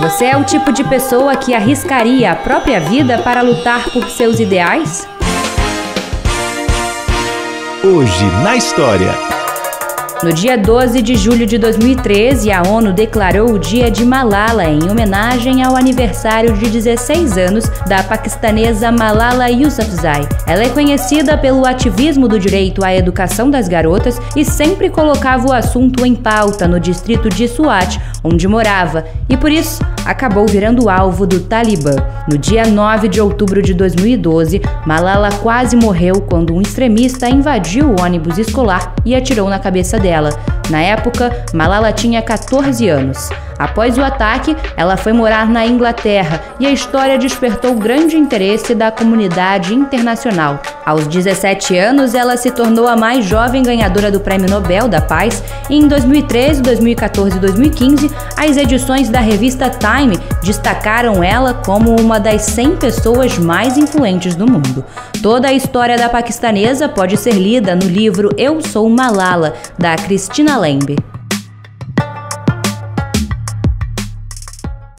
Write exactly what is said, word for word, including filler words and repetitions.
Você é o tipo de pessoa que arriscaria a própria vida para lutar por seus ideais? Hoje na história. No dia doze de julho de dois mil e treze, a ONU declarou o Dia de Malala em homenagem ao aniversário de dezesseis anos da paquistanesa Malala Yousafzai. Ela é conhecida pelo ativismo do direito à educação das garotas e sempre colocava o assunto em pauta no distrito de Swat, onde morava, e por isso acabou virando alvo do Talibã. No dia nove de outubro de dois mil e doze, Malala quase morreu quando um extremista invadiu o ônibus escolar e atirou na cabeça dela. Na época, Malala tinha quatorze anos. Após o ataque, ela foi morar na Inglaterra e a história despertou grande interesse da comunidade internacional. Aos dezessete anos, ela se tornou a mais jovem ganhadora do Prêmio Nobel da Paz e em dois mil e treze, dois mil e quatorze e dois mil e quinze, as edições da revista Time destacaram ela como uma das cem pessoas mais influentes do mundo. Toda a história da paquistanesa pode ser lida no livro Eu Sou Malala, da Christina Lembe.